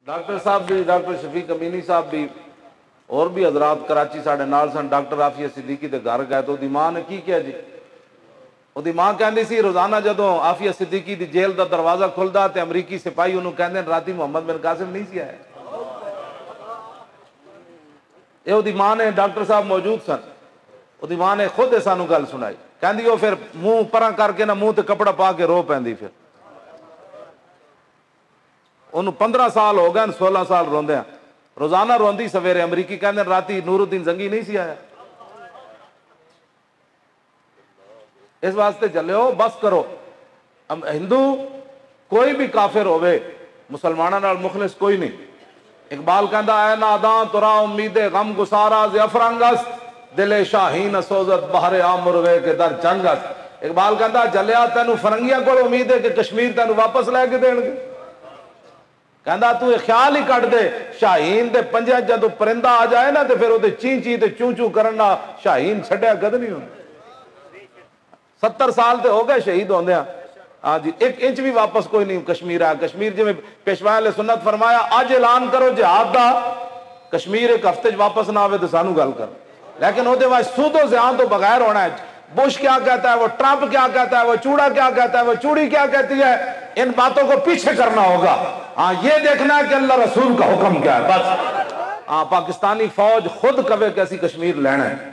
Doctor صاحب بھی، doctor شفیق امینی صاحب بھی اور بھی حضرات کراچی ساڈے نال سن، ڈاکٹر عافیہ صدیقی دے گھر گئے تو دی ماں نے کی کیا جی، دی ماں کہندی سی روزانہ جدوں عافیہ صدیقی دی جیل دا دروازہ کھلدا تے امریکی سپاہی انہوں کہندے راتی محمد بن قاسم نہیں سی آیا۔ یہ دی ماں نے، ڈاکٹر صاحب موجود سن، دی ماں نے خود سانو گل سنائی، کہندی وہ پھر منہ پراں کر کے نہ منہ تے کپڑا پا کے رو پیندی، پھر انہوں 15 سال ہو گئے، 16 سال روندے ہیں، روزانہ روندی سویرے، امریکی کہندے راتی نور الدین زنگی نہیں سی آیا۔ اس واسطے چلو بس کرو، ہندو کوئی بھی کافر ہوئے مسلمانوں نال مخلص کوئی نہیں۔ اقبال کہندا اے ناداں ترا امید غم گسارا ز افرنگس، دل شاہین سوزت بہر آمروے کے در جنگس۔ اقبال کہندا جلیا تینوں فرنگیاں کو امید ہے کہ کشمیر تینوں واپس لے کے دین گے، کہندا تو یہ خیال ہی کٹ دے شاہین دے پنجے جدوں پرندہ آ جائے نا تے پھر وہ چین چین تے چوں چوں کرنا شاہین چھڈیا کد نہیں ہوندا۔ 70 سال تے ہو گئے شہید ہوندے ہیں، ہاں جی 1 انچ بھی واپس کوئی نہیں کشمیر آیا۔ کشمیر جی میں پیشوا علیہ سنت فرمایا اج اعلان کرو جہاد دا، کشمیر ایک ہفتے واپس نہ آوے تو سانو گل کر، لیکن وہ سود و زیان تو بغیر ہونا ہے۔ بش کیا کہتا ہے، وہ ٹرمپ کیا کہتا ہے، وہ چوڑا کیا کہتا ہے، وہ چوڑی کیا کہتی ہے، ان باتوں کو پیچھے کرنا ہوگا۔ ہاں یہ دیکھنا ہے کہ اللہ رسول کا حکم کیا ہے بس۔ ہاں پاکستانی فوج خود کہے کہ اسی کشمیر لینا ہے،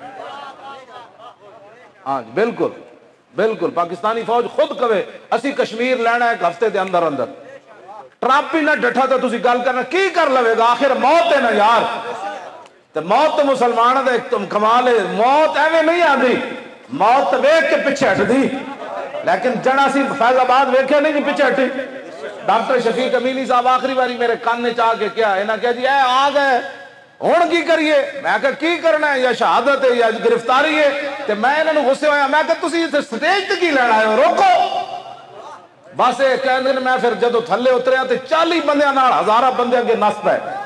ہاں بالکل بالکل، پاکستانی فوج خود کہے اسی کشمیر لینا ہے ایک ہفتے دے اندر اندر۔ ٹرمپ ہی نہ ڈٹھا تو تسی گل کرنا کی کر لوے گا، آخر موت ہے نا یار، تو موت تو مسلمانوں دا ایک کمال ہے، موت ایویں نہیں آندی، موت ویکھ کے پیچھے ہٹ دی، لیکن جنا سی فیض آباد ویکھے نہیں کہ پیچھے ہٹی۔ ڈاکٹر شفیق امینی صاحب آخری باری میرے کان نے چاہ کے کیا انہاں کہا جی اے آ گئے ہن کی کریے، میں کہا کی کرنا ہے، یا شہادت ہے یا گرفتاری ہے، تے میں انہاں نوں غصے ہویا، میں کہا تسی سٹیج تے کی لینا آئے ہو، روکو بس۔ یہ کہندے میں پھر جدوں تھلے اتریا تے 40 بندیاں نال 1000 بندے اگے نس پے،